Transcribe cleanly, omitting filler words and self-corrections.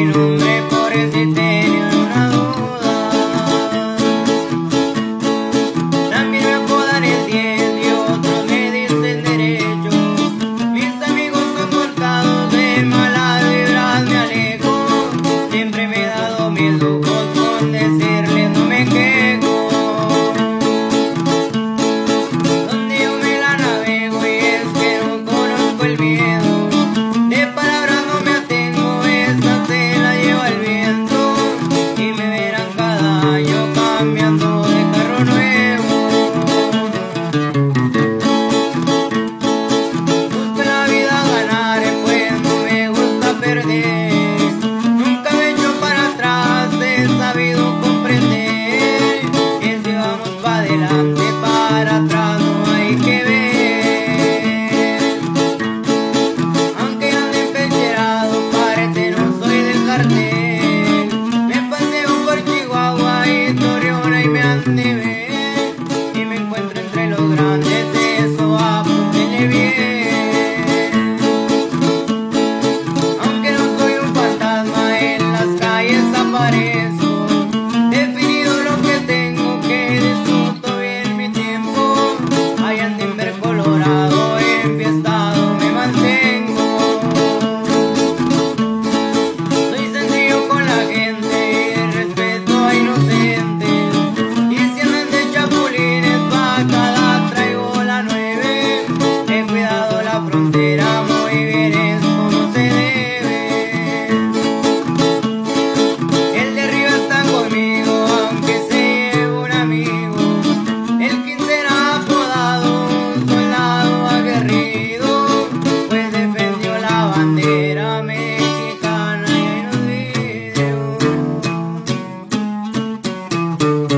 nombre por si tenían una duda. También me apodan el 10 y otros me dicen derecho. Mis amigos son cortados de mala vibra, me alejo. Siempre me he dado mis lujos con decirles no me quejo. Donde yo me la navego y es que no conozco el miedo. De palabras no me atengo, esa se la lleva el viento. Y me verán cada año cambiando de carro nuevo. Busco en la vida ganar, pues no me gusta perder. Nunca me echo para atrás, he sabido comprender que si vamos para adelante, para atrás no hay que ver. Aunque ande empecherado, parece no soy del cartel. Me paseo por Chihuahua y Torreón y me han de ver. Y me encuentro entre los grandes, eso apúntenle bien. Aunque no soy un fantasma, en las calles aparezco. Definido lo que tengo, que disfruto bien mi tiempo. Allá en Denver, Colorado, enfiestado me mantengo. Soy sencillo con la gente y respeto a inocentes. Y si andan de chapulines, pa' cada traigo la 9. He cuidado la frontera, muy bien es como se debe. El de arriba está conmigo, aunque se lleve un amigo. El Quincena apodado, un soldado aguerrido, pues defendió la bandera mexicana y en los videos.